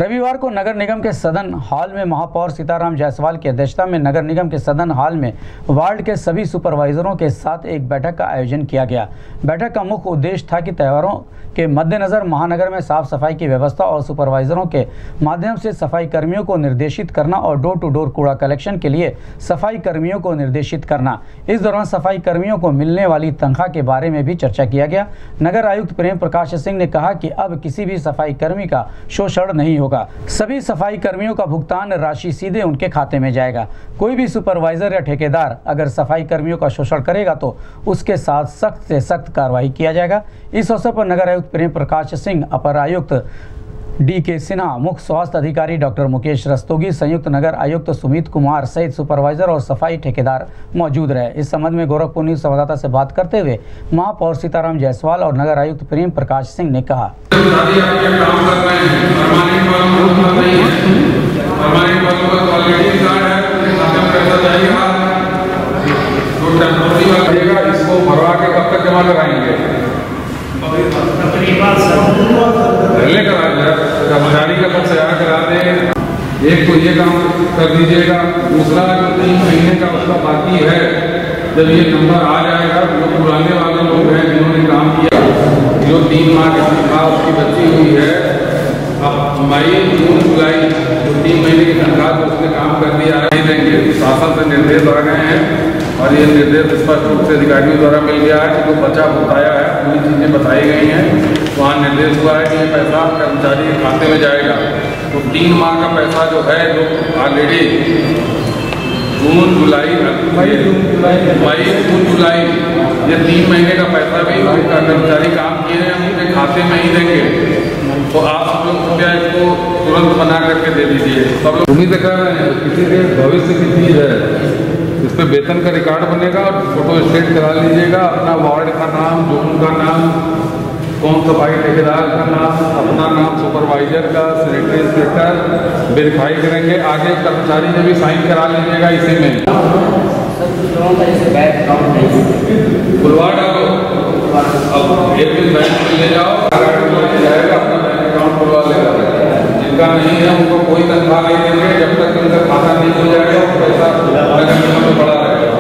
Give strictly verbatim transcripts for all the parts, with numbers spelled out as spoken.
रविवार को नगर निगम के सदन हॉल में महापौर सीताराम जायसवाल की अध्यक्षता में नगर निगम के सदन हॉल में वार्ड के सभी सुपरवाइजरों के साथ एक बैठक का आयोजन किया गया। बैठक का मुख्य उद्देश्य था कि त्योहारों के मद्देनजर महानगर में साफ सफाई की व्यवस्था और सुपरवाइजरों के माध्यम से सफाई कर्मियों को निर्देशित करना और डोर टू डोर कूड़ा कलेक्शन के लिए सफाई कर्मियों को निर्देशित करना। इस दौरान सफाई कर्मियों को मिलने वाली तनख्वाह के बारे में भी चर्चा किया गया। नगर आयुक्त प्रेम प्रकाश सिंह ने कहा कि अब किसी भी सफाई कर्मी का शोषण नहीं होगा। सभी सफाई कर्मियों का भुगतान राशि सीधे उनके खाते में जाएगा। कोई भी सुपरवाइजर या ठेकेदार अगर सफाई कर्मियों का शोषण करेगा तो उसके साथ सख्त से सख्त कार्रवाई किया जाएगा। इस अवसर पर नगर आयुक्त प्रेम प्रकाश सिंह, अपर आयुक्त डी के सिन्हा, मुख्य स्वास्थ्य अधिकारी डॉक्टर मुकेश रस्तोगी, संयुक्त नगर आयुक्त सुमित कुमार सहित सुपरवाइजर और सफाई ठेकेदार मौजूद रहे। इस संबंध में गोरखपुर न्यूज संवाददाता से बात करते हुए महापौर सीताराम जायसवाल और नगर आयुक्त प्रेम प्रकाश सिंह ने कहा, इसको भरवा के कब तक जमा कराएंगे? पहले करा जाए, कर्मचारी का पद तैयार करा दें। एक तो ये काम कर दीजिएगा, दूसरा जो तीन महीने का उसका बाकी है, जब ये नंबर आ जाएगा जो पुराने वाले लोग हैं जिन्होंने काम किया, जो तीन माह की तनख्वाह उसकी बची हुई है, अब मई जून जुलाई जो तीन महीने की तनख्वाह तो उसने काम कर दिया है, नहीं देंगे। शासन से निर्देश आ गए हैं और ये निर्देश स्पष्ट रूप से अधिकारियों द्वारा मिल गया है कि जो बचा बताया है पूरी चीज़ें बताई गई हैं। वहाँ निर्देश हुआ है कि ये पैसा कर्मचारी के खाते में जाएगा। तो तीन माह का पैसा जो है जो ऑलरेडी जून जुलाई मई जून जुलाई मई जून जुलाई ये तीन महीने का पैसा भी उनका कर्मचारी काम किए हैं उनके खाते में ही देंगे। तो आप सब लोग कृपया इसको तुरंत बना करके दे दीजिए। सब लोग उम्मीद कर रहे हैं किसी के भविष्य की चीज़ है, इस पर वेतन का रिकॉर्ड बनेगा और फोटो स्टेट करा लीजिएगा। अपना वार्ड का नाम, जोन का नाम, कौन सफाई ठेकेदार का नाम, अपना नाम, सुपरवाइजर का, सैनिटरी इंस्पेक्टर वेरीफाई करेंगे। आगे कर्मचारी ने भी साइन करा लीजिएगा इसी में। खुलवा डालो, अब एक दिन बैंक में ले जाओ, जाएगा अपना बैंक अकाउंट खुलवा लेगा। जिनका नहीं है उनको कोई तनख्वाह नहीं देंगे जब तक उनका खाता नहीं हो जाएगा और पैसा नगर निगम में पड़ा रहेगा।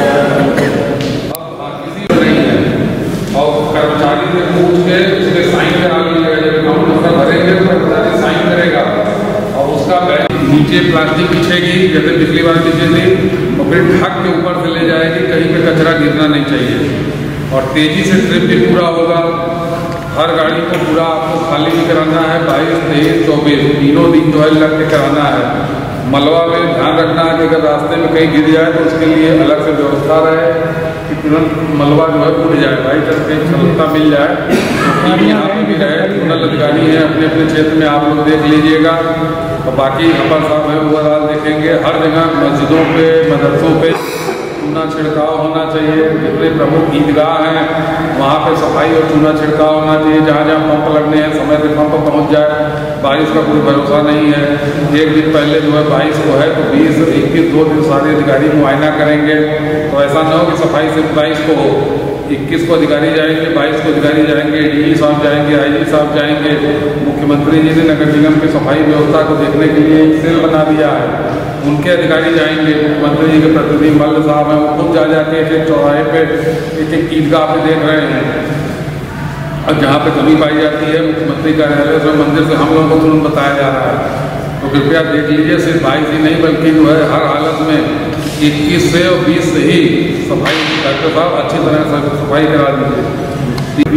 अब किसी को नहीं है और कर्मचारी से पूछ के उसके साइन करा लीजिएगा। जब अकाउंट नंबर भरेंगे तो कर्मचारी साइन करेगा और उसका बैंक नीचे प्लास्टिक बिछेगी जैसे पिछली बार बिछे थी और फिर ढक के ऊपर से ले जाएगी। कहीं पे कचरा गिरना नहीं चाहिए और तेजी से ट्रिप भी पूरा होगा। हर गाड़ी को पूरा आपको खाली भी कराना है। बाईस तेईस चौबीस तीनों दिन जो है लग के कराना है। मलबा में ध्यान रखना है कि अगर रास्ते में कहीं गिर जाए तो उसके लिए अलग से व्यवस्था रहे कि तुरंत मलबा जो है उड़ जाए, भाई चांस कहीं क्षमता मिल जाए। यहाँ पर भी रहे नोडल अधिकारी है अपने अपने क्षेत्र में, आप लोग देख लीजिएगा। और बाकी अपर साहब है ओवरऑल देखेंगे। हर जगह मस्जिदों पे, मदरसों पे चूना छिड़काव होना चाहिए। जितने प्रमुख ईदगाह हैं वहाँ पे सफाई और चूना छिड़काव होना चाहिए। जहाँ जहाँ पंप लगने हैं समय से पंप पहुँच जाए। बारिश का कोई भरोसा नहीं है। एक दिन पहले जो है बाईस को है तो बीस इक्कीस दो दिन सारे अधिकारी मुआयना करेंगे। तो ऐसा ना हो कि सफाई सिर्फ बाईस को हो, इक्कीस को अधिकारी जाएंगे, बाईस को अधिकारी जाएंगे, डी साहब जाएंगे, आई जी साहब जाएंगे। मुख्यमंत्री जी ने नगर निगम की सफाई व्यवस्था को देखने के लिए एक सेल बना दिया है, उनके अधिकारी जाएंगे। मुख्यमंत्री जी के प्रतिनिधि मल्ल साहब हैं, वो खुद जा जाके एक एक चौराहे पे एक एक ईदगाह पे देख रहे हैं और जहाँ पे कमी पाई जाती है मुख्यमंत्री कार्यालय से मंदिर से हम लोगों को तुरंत बताया जा रहा है। तो कृपया देख लीजिए, सिर्फ बाईस ही नहीं बल्कि जो है हर हालत में इक्कीस से और बीस से ही सफाई डॉक्टर साहब अच्छी तरह से सफाई करा दीजिए।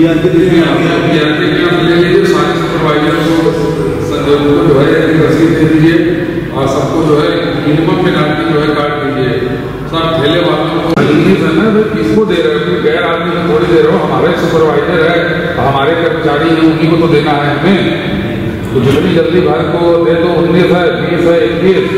ले लीजिए सारे सुपरवाइजर को जो है रसीद दे दीजिए और सबको जो है मिनिमम पेनाल्टी जो है काट दीजिए। सब ठेले वालों को है ना, किसको दे रहे हो? गैर आदमी को थोड़ी दे रहे हो, हमारे सुपरवाइजर है, हमारे कर्मचारी हैं, उन्हीं को तो देना है हमें। तो जितनी जल्दी भर को दे दो। उन्नीस है, बीस है, इक्कीस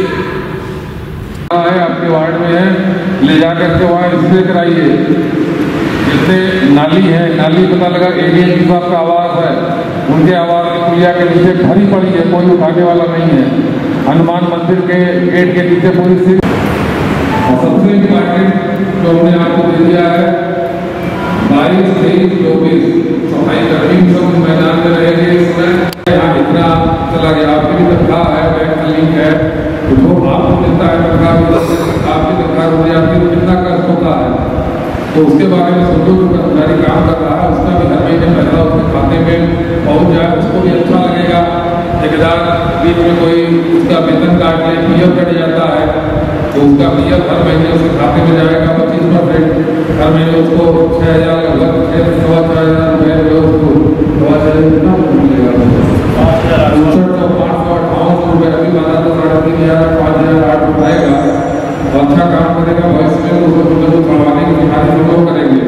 है आपके वार्ड में है, ले जा करके वहाँ स्प्रे कराइए। जितने नाली है, नाली पता लगा एरिया की आपका आवास है, उनके आवास की पुलिया के नीचे भरी पड़ी है, कोई उठाने वाला नहीं है। हनुमान मंदिर के गेट के नीचे पूरी सी। और सबसे इम्पॉर्टेंट जो हमने आपको दे दिया है बाईस तेईस चौबीस सफाई कर्मी सब मैदान में रहेंगे। इसमें इतना चला गया, आपकी भी तनख्वाह है, बैंक का लिंक है, तो जो आपको मिलता है तनख्वाह, आपकी तनख्वाह हो जाती है तो कितना खर्च होता है, तो उसके बारे में सोचो। जो कर्मचारी काम कर रहा है उसका भी हर महीने पैसा उसके खाते में पहुँच जाए, उसको भी अच्छा लगेगा। ठेकेदार बीच में कोई उसका वेतन काट ले, पी एफ कट जाता है, तो उसका पी एफ हर महीने उसके खाते में जाएगा पच्चीस परसेंट, हर महीने उसको छः हज़ार लगभग छः सवा छः हज़ार रुपये जो उसको सवा छः हज़ार कितना मिलेगा, उनसठ सौ पाँच सौ अट्ठावन सौ रुपये अभी बना तो साढ़े तीन हज़ार पाँच हज़ार आठ रुपये आएगा। अच्छा काम करेगा भविष्य में उसको जो बढ़वाने की सिफारिश हम लोग करेंगे।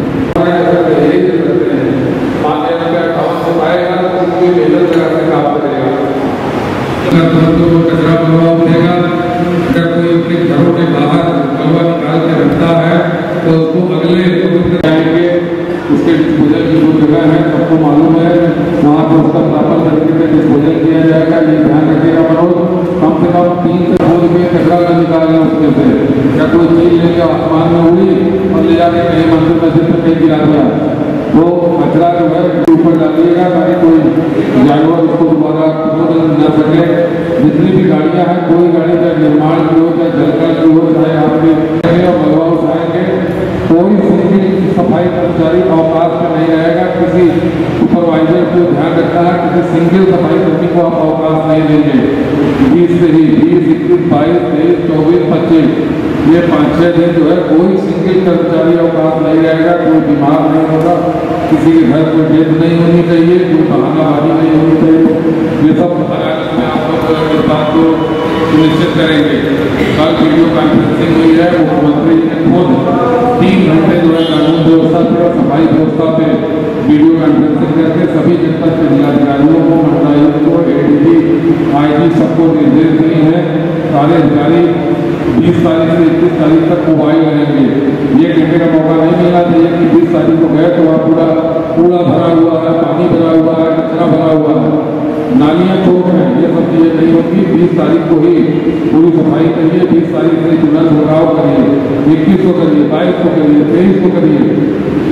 यही करते हैं, पाँच हज़ार रुपये अट्ठावन सौ आएगा तो उसकी मेहनत लगा के काम करेगा। अगर तुरंत वो कचरा बनवा देगा, अगर कोई अपने घरों के बाहर मलबा निकाल के रखता है तो उसको अगले जाएंगे, उसके डिस्पोजल की जो जगह है सबको मालूम है, वहाँ पर उसका प्रॉपर तरीके से डिस्पोजल किया जाएगा। ये ध्यान रखिएगा मनोज, कम से कम तीन से खोज में कचरा न निकालना उसके से, या कोई चीज लेके आसमान में उड़ी और ले जाके कहीं मंदिर मस्जिद पर कहीं गिरा दिया, वो कचरा जो है ऊपर डालिएगा ताकि कोई जानवर उसको दोबारा न सके। जितनी भी गाड़ियाँ हैं, कोई गाड़ी चाहे निर्माण की हो, चाहे जलकल की हो, चाहे आपके और मलबा उठाएंगे, कोई सिंगल सफाई कर्मचारी अवकाश में नहीं रहेगा। किसी सुपरवाइजर को ध्यान रखना है, किसी सिंगल सफाई कर्मी को आप अवकाश नहीं देंगे। बीस से ही बीस इक्कीस बाईस तेईस चौबीस पच्चीस ये पाँच छः दिन जो है कोई सिंगल कर्मचारी अवकाश नहीं रहेगा। कोई बीमार नहीं होगा, किसी के घर कोई डेथ नहीं होनी चाहिए, कोई बहानाबाजी नहीं होनी चाहिए। ये सब में आप लोग इस बात को सुनिश्चित करेंगे। कल वीडियो कॉन्फ्रेंसिंग हुई है, मुख्यमंत्री जी ने खुद तीन घंटे जो है कानून व्यवस्था पे और सफाई व्यवस्था पे वीडियो कॉन्फ्रेंसिंग करके सभी जनपद के जिलाधिकारियों को, मंडलायुक्त को, ए डी जी, आई जी सबको निर्देश दिए हैं। सारे अधिकारी बीस तारीख से इक्कीस तारीख तक मोबाइल रहेंगे। ये घंटे का मौका नहीं मिलना चाहिए कि बीस तारीख को गए तो वहाँ पूरा कूड़ा भरा हुआ है, पानी भरा हुआ है, कचरा भरा हुआ है, नालियाँ चौक हैं, ये सब चीज़ें नहीं होती। बीस तारीख को ही पूरी सफाई करिए, बीस तारीख से चूल्हा छिड़काव करिए, इक्कीस को करिए, बाईस को करिए, तेईस को करिए।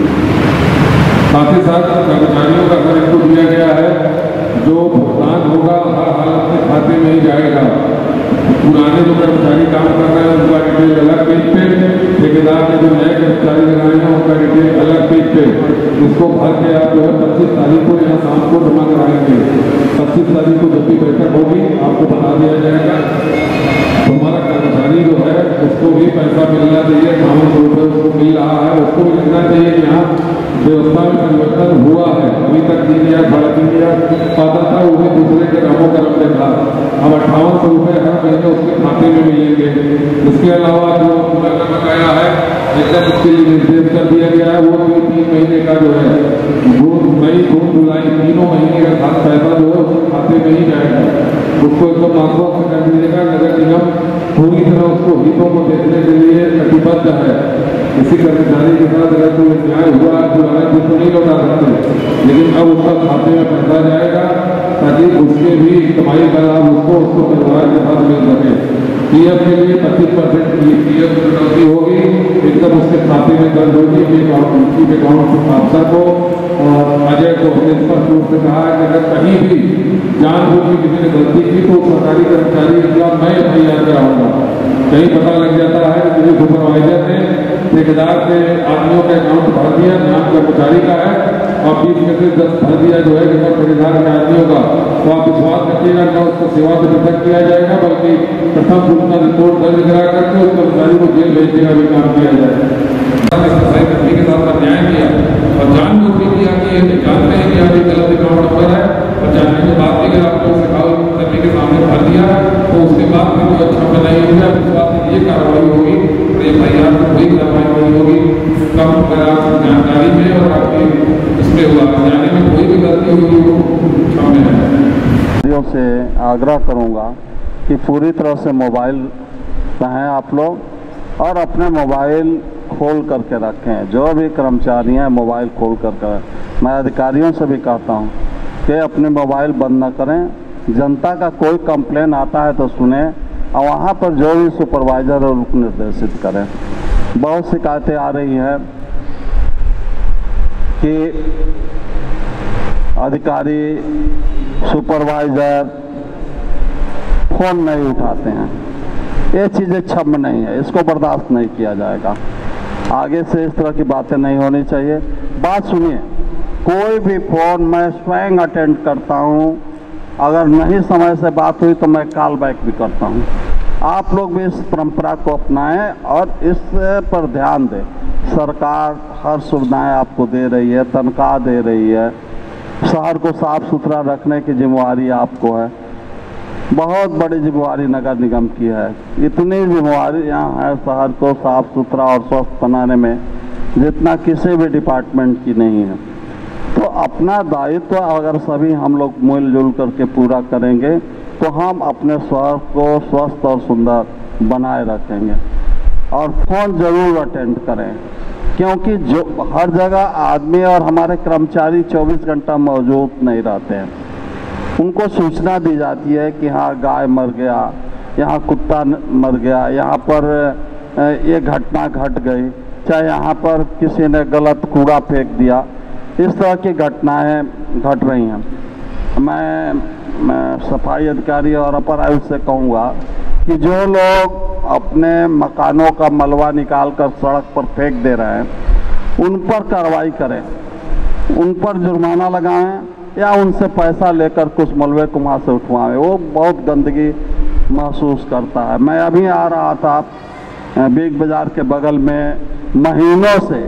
साथ ही साथ कर्मचारियों का घर इनको दिया गया है, जो भुगतान होगा हर हालत में खाते में ही जाएगा। पुराने जो कर्मचारी काम कर रहे हैं उनका डिटेल अलग पेज पे, ठेकेदार ने जो नए कर्मचारी लगाए हैं उनका डिटेल अलग पेज पे, इसको भर के आप जो है पच्चीस तारीख को यहाँ शाम को जमा कराएंगे। पच्चीस तारीख को जब भी बैठक होगी आपको बता दिया जाएगा। हमारा कर्मचारी जो है उसको भी पैसा मिलना चाहिए, अठावन सौ रुपये उसको मिल रहा है, उसको भी लगना चाहिए कि यहाँ व्यवस्था में परिवर्तन हुआ है। अभी तक तीन हज़ार साढ़े तीन हज़ार पाता था, वो भी दूसरे के नामों कर्म से था, अब अट्ठावन सौ रुपये हर महीने उसके खाते में मिलेंगे। इसके अलावा जो पूरा का बकाया है एकदम उसके लिए निर्देश कर दिया गया है, वो भी तीन महीने का जो है जून मई जून जुलाई तीनों महीने का खास पैसा जो है उसके खाते में ही जाएगा। उसको एकदम आश्वस्त कर दीजिएगा। नगर निगम पूरी तरह उसको हितों को देखने के लिए कटिबद्ध है। किसी कर्मचारी के साथ अगर कोई अन्याय हुआ पुराने दिन तो नहीं लौटा सकते, लेकिन अब उसका खाते में पैसा जाएगा ताकि उसके भी कमाई का लाभ उसको उसको परिवार के साथ मिल सके। पी एफ के लिए पच्चीस परसेंट की पी एफ कटौती होगी, एकदम उसके खाते में दर्ज होगी। उनकी अकाउंट अफसर को और अजय को हमने स्पष्ट रूप से कहा है कि अगर कहीं भी जानबूझ के किसी ने गलती की तो सरकारी कर्मचारी के खिलाफ मैं एफ आई आर कराऊंगा। कहीं पता लग जाता है कि किसी सुपरवाइजर ने ठेकेदार के आदमियों का अकाउंट भर दिया, नाम कर्मचारी का है, और बीस में से दस भर दिया जो है कि ठेकेदार के आदमियों का, तो आप विश्वास रखिएगा न उसको सेवा से पृथक किया जाएगा, बल्कि प्रथम उसका रिपोर्ट दर्ज करा करके उस कर्मचारी को जेल भेजने का भी काम किया जाएगा। सफाई कर्मी के साथ अन्याय किया और जानबूझ के किया कि ये जानते हैं कि अभी गलत अकाउंट नंबर है और जानने के बाद भी अगर आपको सफाई कर्मी के सामने भर दिया तो उसके बाद भी कोई अच्छा में नहीं होगा, विश्वास से ये कार्रवाई होगी, एफ आई आर में कोई कार्रवाई नहीं होगी। कम अगर आप जानकारी में और आपके इसमें हुआ जाने में कोई भी गलती होगी वो क्षम्य है। से आग्रह करूंगा कि पूरी तरह से मोबाइल रहें आप लोग और अपने मोबाइल खोल करके रखें। जो भी कर्मचारी हैं मोबाइल खोल करके, मैं अधिकारियों से भी कहता हूं कि अपने मोबाइल बंद न करें। जनता का कोई कंप्लेन आता है तो सुने और वहाँ पर जो भी सुपरवाइजर है उनको निर्देशित करें। बहुत शिकायतें आ रही हैं कि अधिकारी सुपरवाइज़र फ़ोन नहीं उठाते हैं। ये चीज़ें क्षम्य नहीं है, इसको बर्दाश्त नहीं किया जाएगा। आगे से इस तरह की बातें नहीं होनी चाहिए। बात सुनिए, कोई भी फ़ोन मैं स्वयं अटेंड करता हूँ, अगर नहीं समय से बात हुई तो मैं कॉल बैक भी करता हूँ। आप लोग भी इस परंपरा को अपनाएं और इस पर ध्यान दें। सरकार हर सुविधाएं आपको दे रही है, तनख्वाह दे रही है, शहर को साफ सुथरा रखने की जिम्मेवारी आपको है। बहुत बड़ी जिम्मेवारी नगर निगम की है। इतनी जिम्मेवारी यहाँ है शहर को साफ सुथरा और स्वस्थ बनाने में जितना किसी भी डिपार्टमेंट की नहीं है। तो अपना दायित्व अगर सभी हम लोग मिलजुल करके पूरा करेंगे तो हम अपने शहर को स्वस्थ और सुंदर बनाए रखेंगे। और फ़ोन ज़रूर अटेंड करें, क्योंकि जो हर जगह आदमी और हमारे कर्मचारी चौबीस घंटा मौजूद नहीं रहते हैं। उनको सूचना दी जाती है कि हाँ गाय मर गया, यहाँ कुत्ता मर गया, यहाँ पर ये घटना घट गई, चाहे यहाँ पर किसी ने गलत कूड़ा फेंक दिया। इस तरह की घटनाएं घट रही हैं। मैं, मैं सफाई अधिकारी और अपर आयुक्त से कहूँगा कि जो लोग अपने मकानों का मलबा निकाल कर सड़क पर फेंक दे रहे हैं उन पर कार्रवाई करें, उन पर जुर्माना लगाएं या उनसे पैसा लेकर कुछ मलबे को वहाँ से उठवाएं। वो बहुत गंदगी महसूस करता है। मैं अभी आ रहा था बिग बाज़ार के बगल में, महीनों से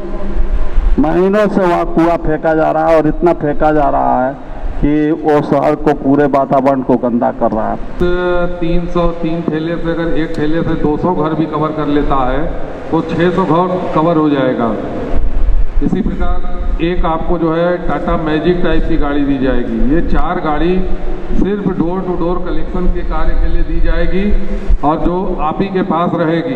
महीनों से वहाँ कूड़ा फेंका जा रहा है और इतना फेंका जा रहा है कि वो शहर को, पूरे वातावरण को गंदा कर रहा है। तीन सौ तीन ठेले से अगर एक ठेले से दो सौ घर भी कवर कर लेता है तो छह सौ घर कवर हो जाएगा। इसी प्रकार एक आपको जो है टाटा मैजिक टाइप की गाड़ी दी जाएगी। ये चार गाड़ी सिर्फ डोर टू डोर कलेक्शन के कार्य के लिए दी जाएगी और जो आप ही के पास रहेगी।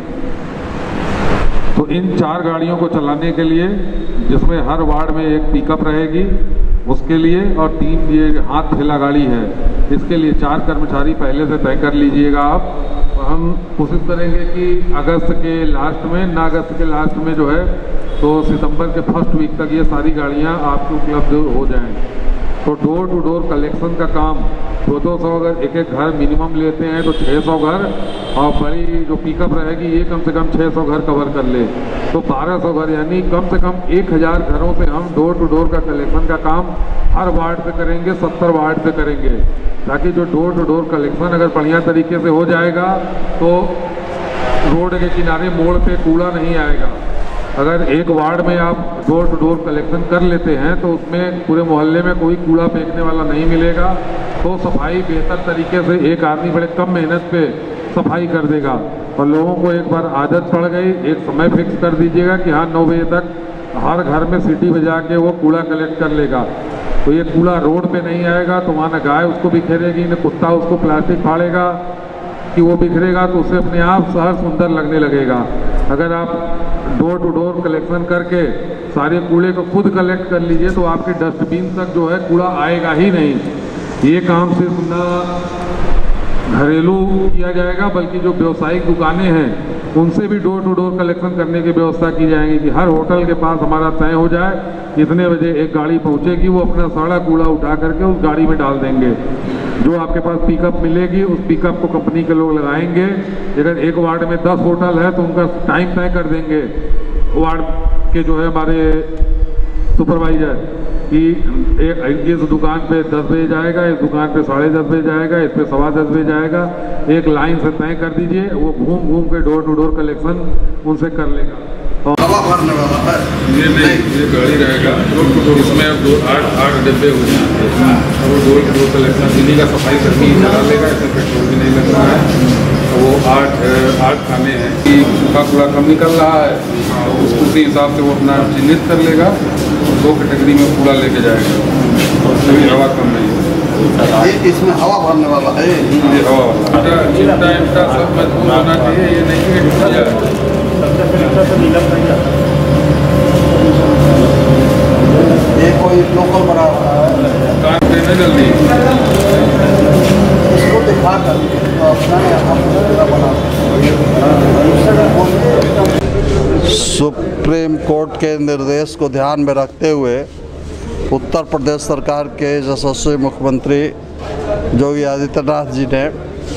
तो इन चार गाड़ियों को चलाने के लिए, जिसमें हर वार्ड में एक पिकअप रहेगी उसके लिए, और तीन ये हाथ ठेला गाड़ी है, इसके लिए चार कर्मचारी पहले से तय कर लीजिएगा आप। और हम कोशिश करेंगे कि अगस्त के लास्ट में, ना अगस्त के लास्ट में जो है तो सितंबर के फर्स्ट वीक तक ये सारी गाड़ियाँ आपको उपलब्ध हो जाएं। तो डोर टू डोर कलेक्शन का काम दो दो सौ अगर एक एक घर मिनिमम लेते हैं तो छह सौ घर, और बड़ी जो पिकअप रहेगी ये कम से कम छह सौ घर कवर कर ले तो बारह सौ घर, यानी कम से कम एक हज़ार घरों से हम डोर टू डोर का कलेक्शन का काम हर वार्ड पे करेंगे, सत्तर वार्ड पे करेंगे, ताकि जो डोर टू डोर कलेक्शन अगर बढ़िया तरीके से हो जाएगा तो रोड के किनारे मोड़ पे कूड़ा नहीं आएगा। अगर एक वार्ड में आप डोर टू डोर कलेक्शन कर लेते हैं तो उसमें पूरे मोहल्ले में कोई कूड़ा फेंकने वाला नहीं मिलेगा, तो सफाई बेहतर तरीके से एक आदमी बड़े कम मेहनत पे सफाई कर देगा। और लोगों को एक बार आदत पड़ गई, एक समय फिक्स कर दीजिएगा कि हाँ नौ बजे तक हर घर में सीटी बजा के वो कूड़ा कलेक्ट कर लेगा। तो ये कूड़ा रोड पे नहीं आएगा तो वहाँ न गाय उसको बिखेरेगी, न कुत्ता उसको प्लास्टिक फाड़ेगा कि वो बिखरेगा, तो उससे अपने आप शहर सुंदर लगने लगेगा। अगर आप डोर टू डोर कलेक्शन करके सारे कूड़े को खुद कलेक्ट कर लीजिए तो आपके डस्टबिन तक जो है कूड़ा आएगा ही नहीं। ये काम सिर्फ ना घरेलू किया जाएगा बल्कि जो व्यावसायिक दुकानें हैं उनसे भी डोर टू डोर कलेक्शन करने की व्यवस्था की जाएगी कि हर होटल के पास हमारा तय हो जाए इतने बजे एक गाड़ी पहुंचेगी, वो अपना सारा कूड़ा उठा करके उस गाड़ी में डाल देंगे। जो आपके पास पिकअप मिलेगी उस पिकअप को कंपनी के लोग लगाएंगे। अगर एक वार्ड में दस होटल है तो उनका टाइम तय कर देंगे वार्ड के जो है हमारे सुपरवाइजर कि इस दुकान पे दस बजे जाएगा, इस दुकान पे साढ़े दस बजे जाएगा, इस पे सवा दस बजे जाएगा। एक लाइन से तय कर दीजिए, वो घूम घूम के डोर टू डोर कलेक्शन उनसे कर लेगा। हवा भरने वाला है ये नहीं, ये गाड़ी रहेगा इसमें अब दो आठ आठ डिब्बे हो जाएंगे और वो डोर टू डोर कलेक्शन इन्हीं का सफाई करके ही चला लेगा, इसमें पेट्रोल भी नहीं लग रहा है। तो वो आठ आठ खाने हैं कि सूखा कूड़ा कम निकल रहा है तो उसको उसी हिसाब से वो अपना चिन्हित कर लेगा, दो कैटेगरी में कूड़ा लेके जाएगा और सभी हवा कम नहीं है। ये इसमें हवा भरने वाला है, ये हवा वाला चिमटा इमटा सब मजबूत होना चाहिए, ये नहीं कि टूट जाए। ये कोई लोकल बना हुआ है काम देना जल्दी इसको दिखा कर सुप्रीम कोर्ट के निर्देश को ध्यान में रखते हुए उत्तर प्रदेश सरकार के यशस्वी मुख्यमंत्री योगी आदित्यनाथ जी ने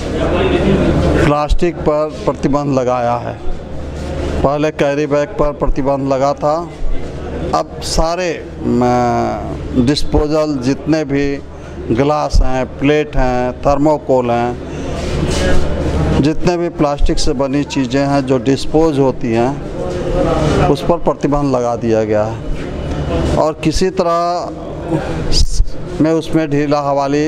प्लास्टिक पर प्रतिबंध लगाया है। पहले कैरी बैग पर प्रतिबंध लगा था, अब सारे डिस्पोजल जितने भी गिलास हैं, प्लेट हैं, थर्मोकोल हैं, जितने भी प्लास्टिक से बनी चीज़ें हैं जो डिस्पोज होती हैं उस पर प्रतिबंध लगा दिया गया है और किसी तरह में उसमें ढीला हवाली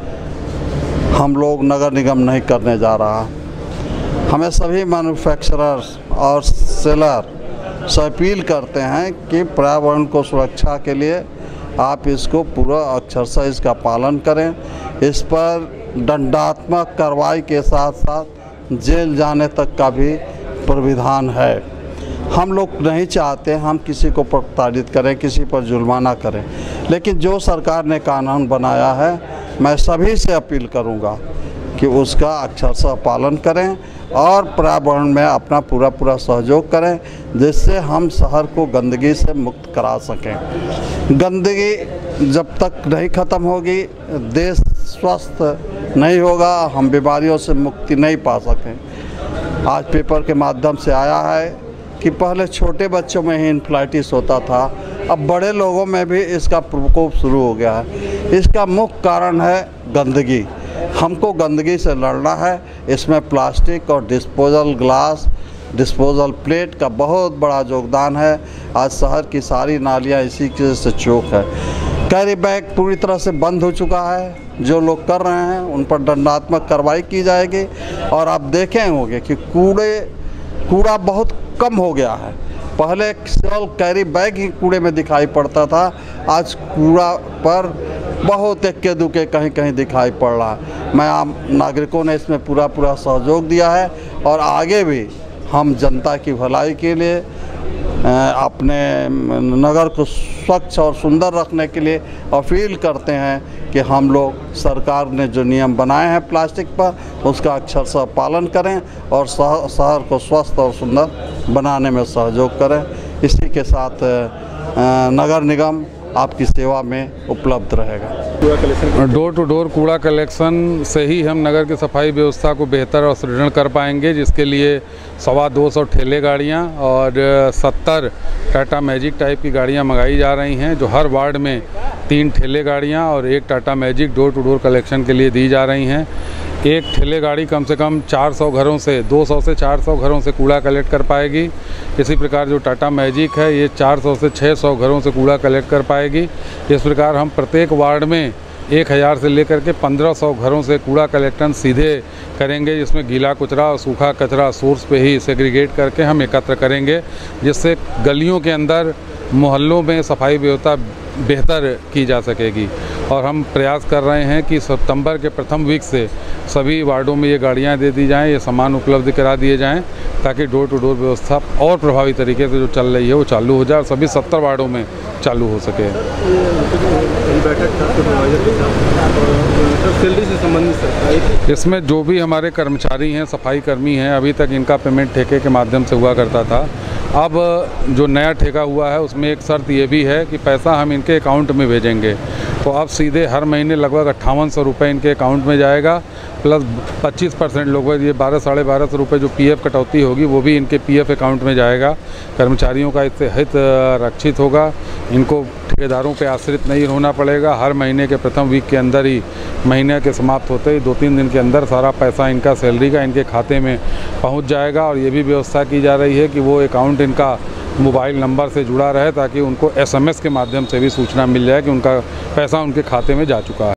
हम लोग नगर निगम नहीं करने जा रहा। हमें सभी मैन्युफैक्चरर्स और सेलर से अपील करते हैं कि पर्यावरण को सुरक्षा के लिए आप इसको पूरा अक्षरशः इसका पालन करें। इस पर दंडात्मक कार्रवाई के साथ साथ जेल जाने तक का भी प्राविधान है। हम लोग नहीं चाहते हम किसी को प्रताड़ित करें, किसी पर जुर्माना करें, लेकिन जो सरकार ने कानून बनाया है मैं सभी से अपील करूंगा कि उसका अक्षरशः पालन करें और पर्यावरण में अपना पूरा पूरा सहयोग करें, जिससे हम शहर को गंदगी से मुक्त करा सकें। गंदगी जब तक नहीं ख़त्म होगी, देश स्वस्थ नहीं होगा, हम बीमारियों से मुक्ति नहीं पा सकें। आज पेपर के माध्यम से आया है कि पहले छोटे बच्चों में ही इन्फ्लाइटिस होता था, अब बड़े लोगों में भी इसका प्रकोप शुरू हो गया है। इसका मुख्य कारण है गंदगी। हमको गंदगी से लड़ना है। इसमें प्लास्टिक और डिस्पोजल ग्लास, डिस्पोजल प्लेट का बहुत बड़ा योगदान है। आज शहर की सारी नालियाँ इसी की से चौक है। कैरी बैग पूरी तरह से बंद हो चुका है। जो लोग कर रहे हैं उन पर दंडात्मक कार्रवाई की जाएगी और आप देखे होंगे कि कूड़े कूड़ा बहुत कम हो गया है। पहले केवल कैरी बैग ही कूड़े में दिखाई पड़ता था, आज कूड़ा पर बहुत इक्के दुक्के कहीं कहीं दिखाई पड़ रहा है। मैं आम नागरिकों ने इसमें पूरा पूरा सहयोग दिया है और आगे भी हम जनता की भलाई के लिए अपने नगर को स्वच्छ और सुंदर रखने के लिए अपील करते हैं कि हम लोग सरकार ने जो नियम बनाए हैं प्लास्टिक पर उसका अक्षरशः पालन करें और शहर को स्वस्थ और सुंदर बनाने में सहयोग करें। इसी के साथ नगर निगम आपकी सेवा में उपलब्ध रहेगा। डोर टू डोर कूड़ा कलेक्शन से ही हम नगर की सफाई व्यवस्था को बेहतर और सुदृढ़ कर पाएंगे, जिसके लिए सवा दो सौ ठेले गाड़ियाँ और सत्तर टाटा मैजिक टाइप की गाड़ियाँ मंगाई जा रही हैं, जो हर वार्ड में तीन ठेले गाड़ियाँ और एक Tata Magic door to door collection के लिए दी जा रही हैं। एक ठेले गाड़ी कम से कम चार सौ घरों से दो सौ से चार सौ घरों से कूड़ा कलेक्ट कर पाएगी। इसी प्रकार जो टाटा मैजिक है ये चार सौ से छह सौ घरों से कूड़ा कलेक्ट कर पाएगी। इस प्रकार हम प्रत्येक वार्ड में एक हज़ार से लेकर के पंद्रह सौ घरों से कूड़ा कलेक्शन सीधे करेंगे, जिसमें गीला कचरा और सूखा कचरा सोर्स पे ही सेग्रीगेट करके हम एकत्र करेंगे, जिससे गलियों के अंदर मोहल्लों में सफाई व्यवस्था बेहतर की जा सकेगी। और हम प्रयास कर रहे हैं कि सितंबर के प्रथम वीक से सभी वार्डों में ये गाड़ियां दे दी जाएं, ये सामान उपलब्ध करा दिए जाएं, ताकि डोर टू डोर व्यवस्था और प्रभावी तरीके से जो चल रही है वो चालू हो जाए और सभी सत्तर वार्डों में चालू हो सके। इसमें जो भी हमारे कर्मचारी हैं, सफाई कर्मी हैं, अभी तक इनका पेमेंट ठेके के माध्यम से हुआ करता था। अब जो नया ठेका हुआ है उसमें एक शर्त ये भी है कि पैसा हम इनके अकाउंट में भेजेंगे, तो अब सीधे हर महीने लगभग अट्ठावन सौ रुपये इनके अकाउंट में जाएगा, प्लस पच्चीस परसेंट लोगों ये बारह साढ़े बारह सौ रुपये जो पीएफ कटौती होगी वो भी इनके पीएफ अकाउंट में जाएगा। कर्मचारियों का इससे हित रक्षित होगा, इनको ठेकेदारों पे आश्रित नहीं होना पड़ेगा। हर महीने के प्रथम वीक के अंदर ही, महीने के समाप्त होते ही दो तीन दिन के अंदर सारा पैसा इनका सैलरी का इनके खाते में पहुंच जाएगा। और ये भी व्यवस्था की जा रही है कि वो अकाउंट इनका मोबाइल नंबर से जुड़ा रहे, ताकि उनको एसएमएस के माध्यम से भी सूचना मिल जाए कि उनका पैसा उनके खाते में जा चुका है।